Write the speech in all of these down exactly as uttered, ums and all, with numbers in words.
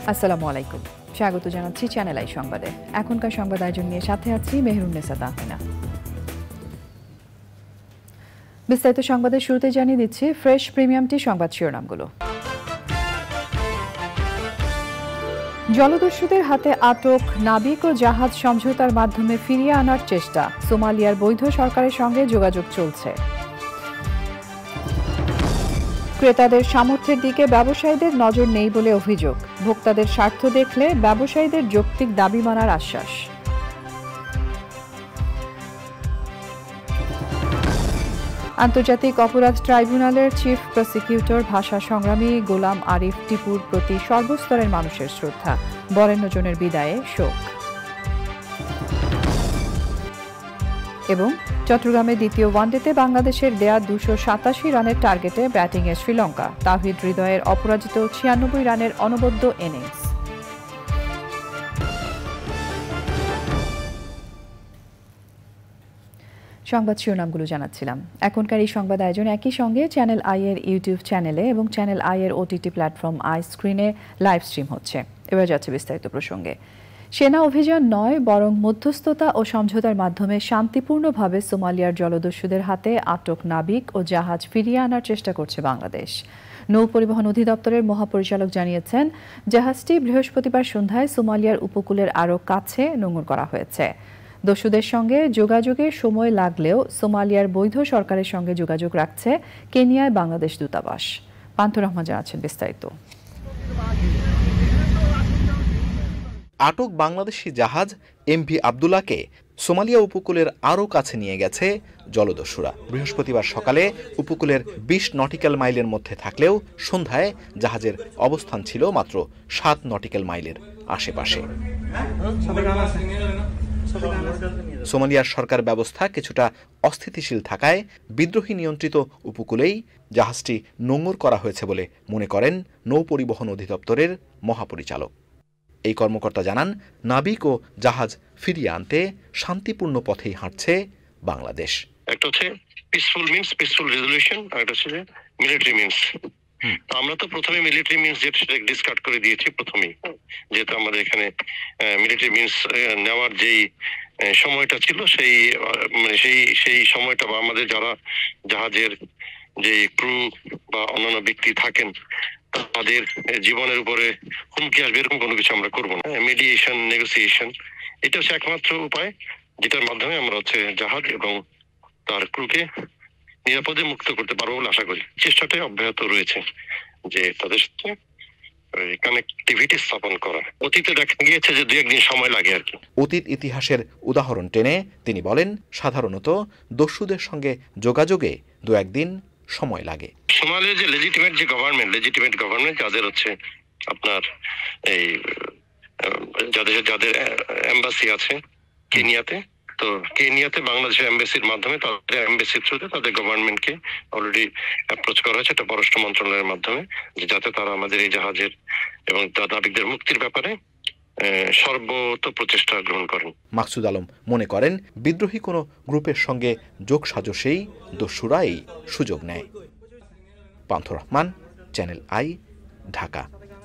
আসসালামু আলাইকুম, স্বাগত জানাচ্ছি চ্যানেল আই সংবাদে। এখনকার সংবাদ আয়োজন নিয়ে সাথে আছি মেহরুন্নেসা তাহমিনা। বিস্তারিত সংবাদের শুরুতে জানিয়ে দিচ্ছি ফ্রেশ প্রিমিয়াম টি সংবাদ শিরোনামগুলো। জলদস্যুদের হাতে আটক নাবিক ও জাহাজ সমঝোতার মাধ্যমে ফিরিয়ে আনার চেষ্টা, সোমালিয়ার বৈধ সরকারের সঙ্গে যোগাযোগ চলছে। ক্রেতাদের সামর্থ্যের দিকে ব্যবসায়ীদের নজর নেই বলে অভিযোগ, ভোক্তাদের স্বার্থ দেখলে ব্যবসায়ীদের যৌক্তিক দাবি মানার আশ্বাস। আন্তর্জাতিক অপরাধ ট্রাইব্যুনালের চিফ প্রসিকিউটর ভাষা সংগ্রামী গোলাম আরিফ টিপুর প্রতি সর্বস্তরের মানুষের শ্রদ্ধা, বরেণ্য জনের বিদায়ে শোক। এবং চট্টগ্রামে দ্বিতীয় ওয়ানডেতে বাংলাদেশের দেয়া দুশো সাতাশি রানের টার্গেটে ব্যাটিংয়ে শ্রীলঙ্কা, তাওহিদ হৃদয়ের অপরাজিত ছিয়ানব্বই রানের অনবদ্য ইনিংস। সংবাদ শিরোনামগুলো জানাচ্ছিলাম। এখনকার এই সংবাদ আয়োজন একই সঙ্গে চ্যানেল আই এর ইউটিউব চ্যানেলে এবং চ্যানেল আই এর ওটিটি প্ল্যাটফর্ম আই স্ক্রিনে লাইভ স্ট্রিম হচ্ছে। এবার যাচ্ছে বিস্তারিত প্রসঙ্গে। সেনা অভিযান নয়, বরং মধ্যস্থতা ও সমঝোতার মাধ্যমে শান্তিপূর্ণভাবে সোমালিয়ার জলদস্যুদের হাতে আটক নাবিক ও জাহাজ ফিরিয়ে আনার চেষ্টা করছে বাংলাদেশ। নৌ পরিবহন অধিদপ্তরের মহাপরিচালক জানিয়েছেন, জাহাজটি বৃহস্পতিবার সন্ধ্যায় সোমালিয়ার উপকূলের আরও কাছে নোঙর করা হয়েছে। দস্যুদের সঙ্গে যোগাযোগে সময় লাগলেও সোমালিয়ার বৈধ সরকারের সঙ্গে যোগাযোগ রাখছে কেনিয়ায় বাংলাদেশ দূতাবাস। পান্থুর রহমান জানাচ্ছেন বিস্তারিত। আটক বাংলাদেশি জাহাজ এমভি আবদুল্লাহকে সোমালিয়া উপকূলের আরও কাছে নিয়ে গেছে জলদস্যুরা। বৃহস্পতিবার সকালে উপকূলের বিশ নটিক্যাল মাইলের মধ্যে থাকলেও সন্ধ্যায় জাহাজের অবস্থান ছিল মাত্র সাত নটিক্যাল মাইলের আশেপাশে। সোমালিয়ার সরকার ব্যবস্থা কিছুটা অস্থিতিশীল থাকায় বিদ্রোহী নিয়ন্ত্রিত উপকূলেই জাহাজটি নোঙর করা হয়েছে বলে মনে করেন নৌ পরিবহন অধিদপ্তরের মহাপরিচালক। এই কর্মকর্তা জানান, নাবিক ও জাহাজ ফিরিয়ে আনতে শান্তিপূর্ণ পথেই হাঁটছে বাংলাদেশ। একটা হচ্ছে পিসফুল মিনস পিসফুল রেজলিউশন, আর একটা হচ্ছে মিলিটারি মিনস। আমরা তো প্রথমে মিলিটারি মিনস যেটা ডিসকার্ড করে দিয়েছি প্রথমেই, যেহেতু আমাদের এখানে মিলিটারি মিনস নেওয়ার যেই সময়টা ছিল সেই মানে সেই সেই সময়টা বা আমাদের যারা জাহাজের যে ক্রু বা অন্যান্য ব্যক্তি থাকেন তাদের জীবনের উপরে হুমকি আসবে এরকম কোনো কিছু আমরা করবো না। মিডিয়েশন, নেগোসিয়েশন, এটা হচ্ছে একমাত্র উপায় যেটার মাধ্যমে আমরা হচ্ছে জাহাজ এবং তার ক্রুকে নিরাপদে মুক্ত করতে পারবো বলে আশা করি। চেষ্টাটাই অব্যাহত রয়েছে যে তাদের সাথে কানেক্টিভিটি স্থাপন করা। অতীতে দেখা গিয়েছে যে দু একদিন সময় লাগে আর কি। অতীত ইতিহাসের উদাহরণ টেনে তিনি বলেন, সাধারণত দস্যুদের সঙ্গে যোগাযোগে দু একদিন সময় লাগে। সোমালিয়ার যে লেজিটিমেট যে গভর্নমেন্ট লেজিটিমেট গভর্নমেন্ট যাদের হচ্ছে আপনার এই যাদের যাদের এম্বাসি আছে কেনিয়াতে, তো কেনিয়াতে বাংলাদেশের এম্বাসির মাধ্যমে তাদের এম্বাসির থ্রুতে তাদের গভর্নমেন্টকে অলরেডি অ্যাপ্রোচ করা হয়েছে একটা পররাষ্ট্র মন্ত্রণালয়ের মাধ্যমে, যাতে তারা আমাদের এই জাহাজের এবং নাবিকদের মুক্তির ব্যাপারে সর্বত প্রচেষ্টা গ্রহণ করেন। মাকসুদ আলম মনে করেন, বিদ্রোহী কোনো গ্রুপের সঙ্গে যোগ সাজসেই দস্যুরা এই সুযোগ নেয়। পান্থুর রহমান, চ্যানেল আই, ঢাকা।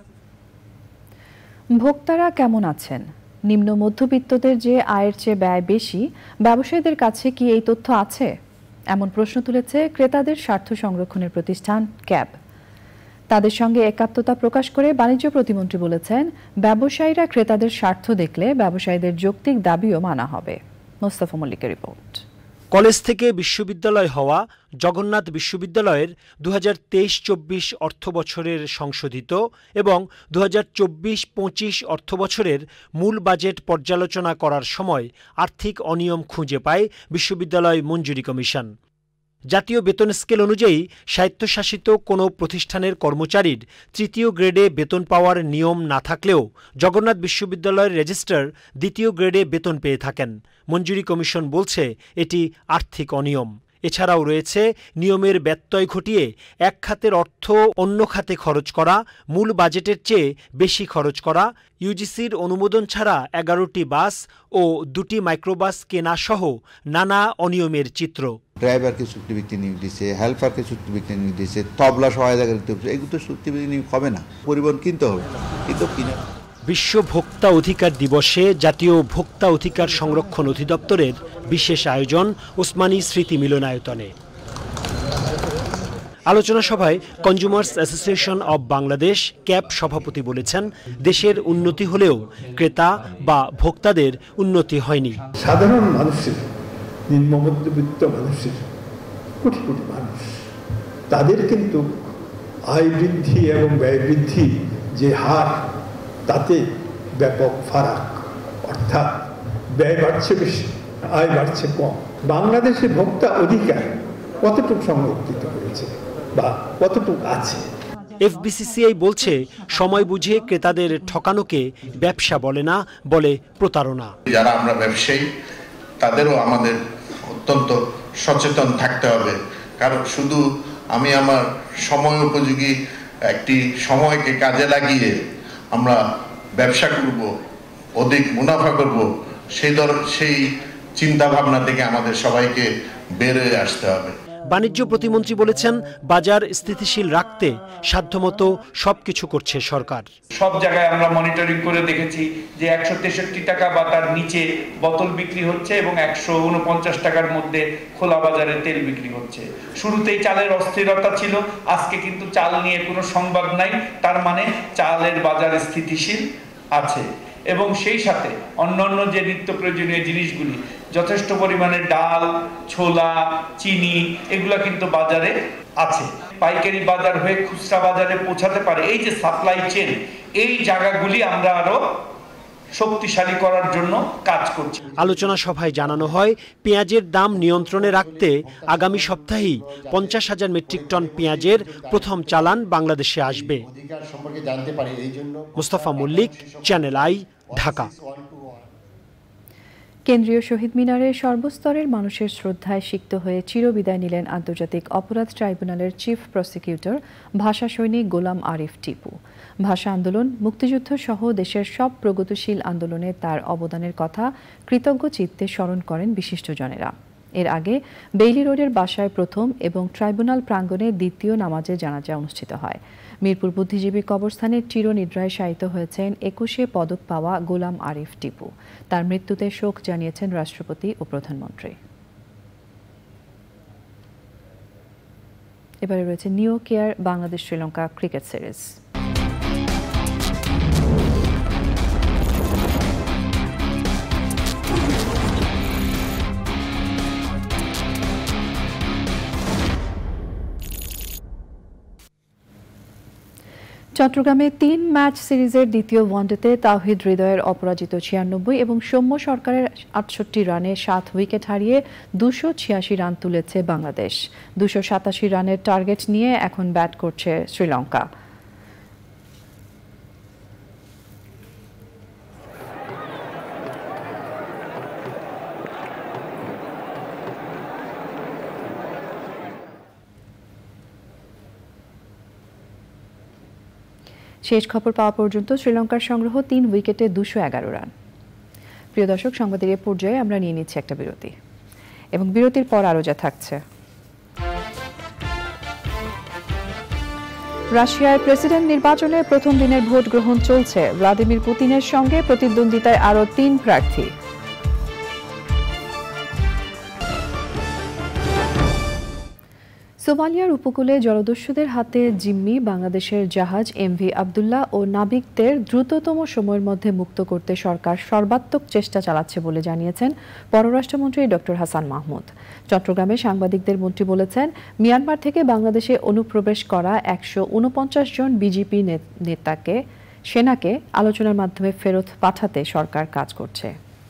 ভোক্তারা কেমন আছেন? নিম্ন মধ্যবিত্তদের যে আয়ের চেয়ে ব্যয় বেশি, ব্যবসায়ীদের কাছে কি এই তথ্য আছে? এমন প্রশ্ন তুলেছে ক্রেতাদের স্বার্থ সংরক্ষণের প্রতিষ্ঠান ক্যাব। তাদের সঙ্গে একাত্মতা প্রকাশ করে বাণিজ্য প্রতিমন্ত্রী বলেছেন, ব্যবসায়ীরা ক্রেতাদের স্বার্থ দেখলে ব্যবসায়ীদের যৌক্তিক দাবিও মানা হবে। মোস্তফা মল্লিকের রিপোর্ট। কলেজ থেকে বিশ্ববিদ্যালয় হওয়া জগন্নাথ বিশ্ববিদ্যালয়ের দু হাজার তেইশ চব্বিশ অর্থ বছরের সংশোধিত এবং দু হাজার চব্বিশ পঁচিশ অর্থ বছরের মূল বাজেট পর্যালোচনা করার সময় আর্থিক অনিয়ম খুঁজে পায় বিশ্ববিদ্যালয় মঞ্জুরি কমিশন। জাতীয় বেতন স্কেল অনুযায়ী স্বায়ত্তশাসিত কোনো প্রতিষ্ঠানের কর্মচারীর তৃতীয় গ্রেডে বেতন পাওয়ার নিয়ম না থাকলেও জগন্নাথ বিশ্ববিদ্যালয়ের রেজিস্ট্রার দ্বিতীয় গ্রেডে বেতন পেয়ে থাকেন। মঞ্জুরি কমিশন বলছে এটি আর্থিক অনিয়ম। এছাড়াও রয়েছে নিয়মের ব্যত্যয় ঘটিয়ে এক খাতের অর্থ অন্য খাতে খরচ করা, মূল বাজেটের চেয়ে বেশি খরচ করা, ইউজিসির অনুমোদন ছাড়া এগারোটি বাস ও দুটি মাইক্রোবাস কেনা সহ নানা অনিয়মের চিত্র। ড্রাইভারকে চুক্তিভিত্তিক নিয়োগ দিচ্ছে, হেল্পারকে চুক্তিভিত্তিক নিয়োগ দিচ্ছে, তবলা সহায়তা করতে হচ্ছে, এগুলো তো চুক্তিভিত্তিক নিয়োগ হবে না, পরিবহন কিনতে হবে, কিন্তু কিনা। বিশ্ব ভোক্তা অধিকার দিবসে জাতীয় ভোক্তা অধিকার সংরক্ষণ অধিদপ্তরের বিশেষ আয়োজন ওসমানী স্মৃতি মিলনায়তনে। আলোচনা সভায় Consumers Association of Bangladesh CAB সভাপতি বলেছেন, দেশের উন্নতি হলেও ক্রেতা বা ভোক্তাদের উন্নতি হয়নি। সাধারণ মানুষের, নিম্ন মধ্যবিত্ত মানুষের, কোটি কোটি মানুষ, তাদের কিন্তু আয় বৃদ্ধি এবং ব্যয় বৃদ্ধি যে হার, তাতে ব্যাপক ফারাক, অর্থাৎ ব্যয় বাড়ছে বেশি, আয় বাড়ছে কম। বাংলাদেশে ভোক্তা অধিকার কতটুকু সংরক্ষিত হয়েছে বা কতটুকু আছে? এফবিসিসিআই বলছে, সময় বুঝে ক্রেতাদের ঠকানোকে ব্যবসা বলে না, বলে প্রতারণা। যারা আমরা ব্যবসায়ী তাদেরও আমাদের অত্যন্ত সচেতন থাকতে হবে, কারণ শুধু আমি আমার সময় উপযোগী একটি সময়কে কাজে লাগিয়ে আমরা ব্যবসা করব, অধিক মুনাফা করব, সেই ধর সেই চিন্তা ভাবনা থেকে আমাদের সবাইকে বের হয়ে আসতে হবে। বাণিজ্য প্রতিমন্ত্রী বলেছেন, বাজার স্থিতিশীল রাখতে সাধ্যমতো সবকিছু করছে সরকার। সব জায়গায় আমরা মনিটরিং করে দেখেছি যে একশো তেষট্টি টাকা বা তার নিচে বোতল বিক্রি হচ্ছে এবং একশো উনপঞ্চাশ টাকার মধ্যে খোলা বাজারে তেল বিক্রি হচ্ছে। শুরুতেই চালের অস্থিরতা ছিল, আজকে কিন্তু চাল নিয়ে কোনো সংবাদ নাই, তার মানে চালের বাজার স্থিতিশীল আছে। এবং সেই সাথে অন্যান্য যে নিত্য প্রয়োজনীয় জিনিসগুলি, যথেষ্ট পরিমাণে ডাল, ছোলা, চিনি, এগুলা কিন্তু বাজারে আছে। পাইকারি বাজার হয়ে খুচরা বাজারে পৌঁছাতে পারে, এই যে সাপ্লাই চেন, এই জায়গাগুলি আমরা আরো শক্তিশালী করার জন্য কাজ করছি। আলোচনা সভায় জানানো হয়, পেঁয়াজের দাম নিয়ন্ত্রণে রাখতে আগামী সপ্তাহেই পঞ্চাশ হাজার মেট্রিক টন পেঁয়াজের প্রথম চালান বাংলাদেশে আসবে। মুস্তাফা মল্লিক, চ্যানেল আই, ঢাকা। কেন্দ্রীয় শহীদ মিনারে সর্বস্তরের মানুষের শ্রদ্ধায় সিক্ত হয়ে চিরবিদায় নিলেন আন্তর্জাতিক অপরাধ ট্রাইব্যুনালের চিফ প্রসিকিউটর ভাষা সৈনিক গোলাম আরিফ টিপু। ভাষা আন্দোলন, মুক্তিযুদ্ধ সহ দেশের সব প্রগতিশীল আন্দোলনে তার অবদানের কথা কৃতজ্ঞ চিত্তে স্মরণ করেন বিশিষ্টজনেরা। এর আগে বেইলি রোডের বাসায় প্রথম এবং ট্রাইব্যুনাল প্রাঙ্গণে দ্বিতীয় নামাজে জানাজা অনুষ্ঠিত হয়। মিরপুর বুদ্ধিজীবী কবরস্থানে চিরনিদ্রায় শায়িত হয়েছেন একুশে পদক পাওয়া গোলাম আরিফ টিপু। তার মৃত্যুতে শোক জানিয়েছেন রাষ্ট্রপতি ও প্রধানমন্ত্রী। এবারে রয়েছে New Care Bangladesh Sri Lanka cricket series. চট্টগ্রামে তিন ম্যাচ সিরিজের দ্বিতীয় ওয়ানডেতে তাওহিদ হৃদয়ের অপরাজিত ছিয়ানব্বই এবং সৌম্য সরকারের আটষট্টি রানে সাত উইকেট হারিয়ে দুশো ছিয়াশি রান তুলেছে বাংলাদেশ। দুশো সাতাশি রানের টার্গেট নিয়ে এখন ব্যাট করছে শ্রীলঙ্কা। শেষ খবর পাওয়া পর্যন্ত শ্রীলঙ্কার সংগ্রহ তিন উইকেটে দুশো এগারো রান। প্রিয় দর্শক, সংবাদের এ পর্যায়ে আমরা নিয়ে নিচ্ছি একটা বিরতি এবং বিরতির পর আরও যা থাকছে। রাশিয়ায় প্রেসিডেন্ট নির্বাচনে প্রথম দিনের ভোট গ্রহণ চলছে। ভ্লাদিমির পুতিনের সঙ্গে প্রতিদ্বন্দ্বিতায় আরও তিন প্রার্থী। সোমালিয়ার উপকূলে জলদস্যুদের হাতে জিম্মি বাংলাদেশের জাহাজ এমভি আবদুল্লাহ ও নাবিকদের দ্রুততম সময়ের মধ্যে মুক্ত করতে সরকার সর্বাত্মক চেষ্টা চালাচ্ছে বলে জানিয়েছেন পররাষ্ট্রমন্ত্রী ডক্টর হাসান মাহমুদ। চট্টগ্রামে সাংবাদিকদের মন্ত্রী বলেছেন, মিয়ানমার থেকে বাংলাদেশে অনুপ্রবেশ করা একশো উনপঞ্চাশ জন বিজেপি নেতাকে সেনাকে আলোচনার মাধ্যমে ফেরত পাঠাতে সরকার কাজ করছে।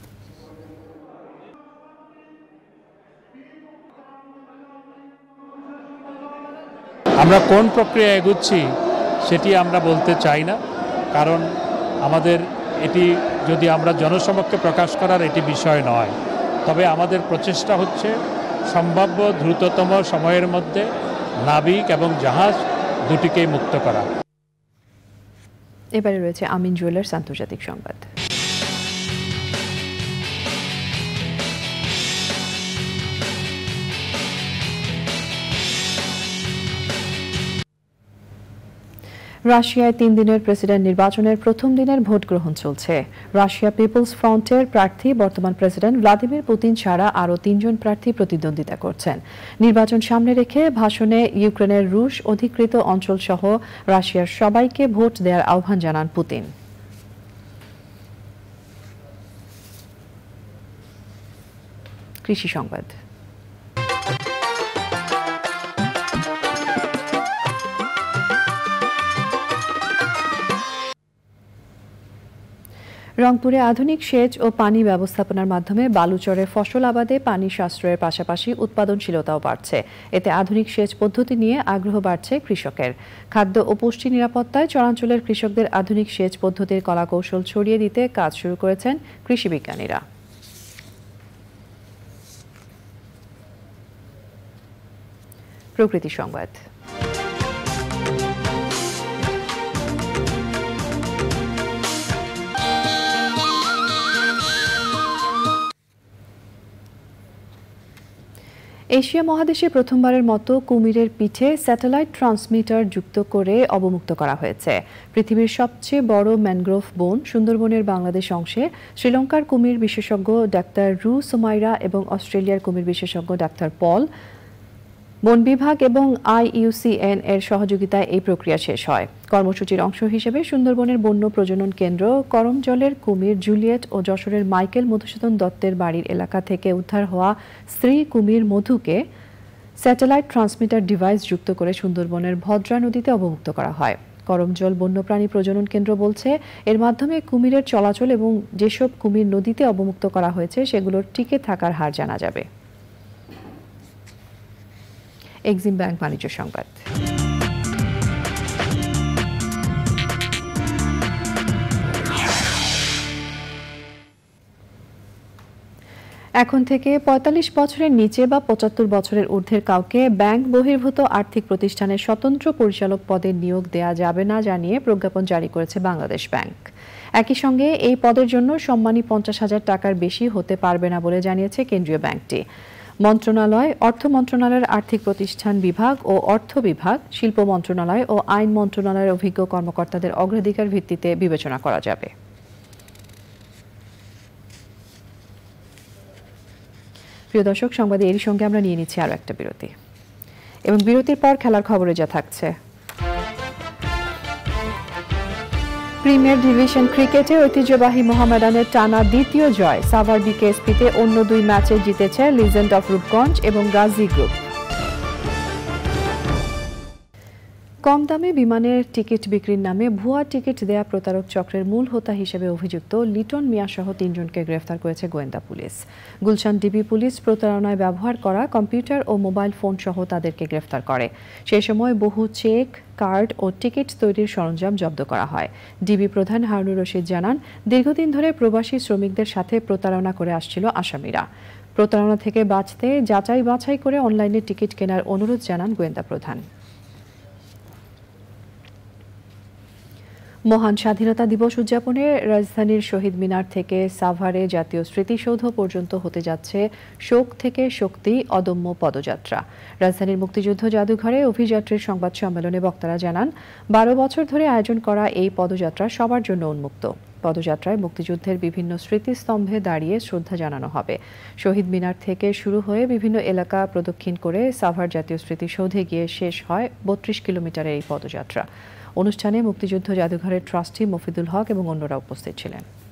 আমরা কোন প্রক্রিয়া এগোচ্ছি সেটি আমরা বলতে চাই না, কারণ আমাদের এটি যদি আমরা জনসমক্ষে প্রকাশ করার এটি বিষয় নয়। তবে আমাদের প্রচেষ্টা হচ্ছে সম্ভাব্য দ্রুততম সময়ের মধ্যে নাবিক এবং জাহাজ দুটিকেই মুক্ত করা। এবারে রয়েছে আমিন জুয়েলার্স আন্তর্জাতিক সংবাদ। রাশিয়ায় তিন দিনের প্রেসিডেন্ট নির্বাচনের প্রথম দিনের ভোট গ্রহণ চলছে। রাশিয়া পিপলস ফ্রন্টের প্রার্থী বর্তমান প্রেসিডেন্ট ভ্লাদিমির পুতিন ছাড়া আরও তিনজন প্রার্থী প্রতিদ্বন্দ্বিতা করছেন। নির্বাচন সামনে রেখে ভাষণে ইউক্রেনের রুশ অধিকৃত অঞ্চল সহ রাশিয়ার সবাইকে ভোট দেওয়ার আহ্বান জানান পুতিন। কৃষি সংবাদ। রংপুরে আধুনিক সেচ ও পানি ব্যবস্থাপনার মাধ্যমে বালুচরে ফসল আবাদে পানি সাশ্রয়ের পাশাপাশি উৎপাদনশীলতাও বাড়ছে। এতে আধুনিক সেচ পদ্ধতি নিয়ে আগ্রহ বাড়ছে কৃষকের। খাদ্য ও পুষ্টি নিরাপত্তায় চরাঞ্চলের কৃষকদের আধুনিক সেচ পদ্ধতির কলাকৌশল ছড়িয়ে দিতে কাজ শুরু করেছেন কৃষি বিজ্ঞানীরা। প্রকৃতি সংবাদ। এশিয়া মহাদেশে প্রথমবারের মতো কুমিরের পিঠে স্যাটেলাইট ট্রান্সমিটার যুক্ত করে অবমুক্ত করা হয়েছে। পৃথিবীর সবচেয়ে বড় ম্যানগ্রোভ বন সুন্দরবনের বাংলাদেশ অংশে শ্রীলঙ্কার কুমির বিশেষজ্ঞ ডাক্তার রু সোমাইরা এবং অস্ট্রেলিয়ার কুমির বিশেষজ্ঞ ডাক্তার পল বন বিভাগ এবং আইইউসিএন এর সহযোগিতায় এই প্রক্রিয়া শেষ হয়। কর্মসূচির অংশ হিসেবে সুন্দরবনের বন্য প্রজনন কেন্দ্র করমজলের কুমির জুলিয়েট ও যশোরের মাইকেল মধুসূদন দত্তের বাড়ির এলাকা থেকে উদ্ধার হওয়া স্ত্রী কুমির মধুকে স্যাটেলাইট ট্রান্সমিটার ডিভাইস যুক্ত করে সুন্দরবনের ভদ্রা নদীতে অবমুক্ত করা হয়। করমজল বন্যপ্রাণী প্রজনন কেন্দ্র বলছে, এর মাধ্যমে কুমিরের চলাচল এবং যেসব কুমির নদীতে অবমুক্ত করা হয়েছে সেগুলোর টিকে থাকার হার জানা যাবে। এক্সিম ব্যাংক বাণিজ্য সংবাদ। এখন থেকে পঁয়তাল্লিশ বছরের নিচে বা পঁচাত্তর বছরের ঊর্ধ্বের কাউকে ব্যাংক বহির্ভূত আর্থিক প্রতিষ্ঠানের স্বতন্ত্র পরিচালক পদে নিয়োগ দেয়া যাবে না জানিয়ে প্রজ্ঞাপন জারি করেছে বাংলাদেশ ব্যাংক। একই সঙ্গে এই পদের জন্য সম্মানী পঞ্চাশ হাজার টাকার বেশি হতে পারবে না বলে জানিয়েছে কেন্দ্রীয় ব্যাংকটি। মন্ত্রণালয়, অর্থ মন্ত্রণালয়ের আর্থিক প্রতিষ্ঠান বিভাগ ও অর্থ বিভাগ, শিল্প মন্ত্রণালয় ও আইন মন্ত্রণালয়ের অভিজ্ঞ কর্মকর্তাদের অগ্রাধিকার ভিত্তিতে বিবেচনা করা যাবে। প্রিয় দর্শক, সংবাদে এরই সঙ্গে আমরা নিয়ে নিচ্ছি আরও একটা বিরতি, এবং বিরতির পর খেলার খবরে যা থাকছে। প্রিমিয়ার ডিভিশন ক্রিকেটে ঐতিহ্যবাহী মোহামেডানের টানা দ্বিতীয় জয়। সাভার বিকেএসপিতে অন্য দুই ম্যাচে জিতেছে লিজেন্ড অফ রূপগঞ্জ এবং গাজী গ্রুপ। কম দামে বিমানের টিকিট বিক্রির নামে ভুয়া টিকিট দেয়া প্রতারক চক্রের মূল হোতা হিসেবে অভিযুক্ত লিটন মিয়া সহ তিনজনকে গ্রেফতার করেছে গোয়েন্দা পুলিশ। গুলশান ডিবি পুলিশ প্রতারণায় ব্যবহার করা কম্পিউটার ও মোবাইল ফোন সহ তাদেরকে গ্রেফতার করে। সেই সময় বহু চেক, কার্ড ও টিকিট তৈরির সরঞ্জাম জব্দ করা হয়। ডিবি প্রধান হারুনুর রশিদ জানান, দীর্ঘদিন ধরে প্রবাসী শ্রমিকদের সাথে প্রতারণা করে আসছিল আসামিরা। প্রতারণা থেকে বাঁচতে যাচাই বাছাই করে অনলাইনে টিকিট কেনার অনুরোধ জানান গোয়েন্দা প্রধান। মহান স্বাধীনতা দিবস উদযাপনে রাজধানীর শহীদ মিনার থেকে সাভারে জাতীয় স্মৃতিসৌধ পর্যন্ত হতে যাচ্ছে শোক থেকে শক্তি অদম্য পদযাত্রা। রাজধানীর মুক্তিযুদ্ধ জাদুঘরে অভিযাত্রীর সংবাদ সম্মেলনে বক্তারা জানান, বারো বছর ধরে আয়োজন করা এই পদযাত্রা সবার জন্য উন্মুক্ত। পদযাত্রায় মুক্তিযুদ্ধের বিভিন্ন স্মৃতিস্তম্ভে দাঁড়িয়ে শ্রদ্ধা জানানো হবে। শহীদ মিনার থেকে শুরু হয়ে বিভিন্ন এলাকা প্রদক্ষিণ করে সাভার জাতীয় স্মৃতিসৌধে গিয়ে শেষ হয় বত্রিশ কিলোমিটারের এই পদযাত্রা। অনুষ্ঠানে মুক্তিযুদ্ধ জাদুঘরের ট্রাস্টি মফিদুল হক এবং অন্যরা উপস্থিত ছিলেন।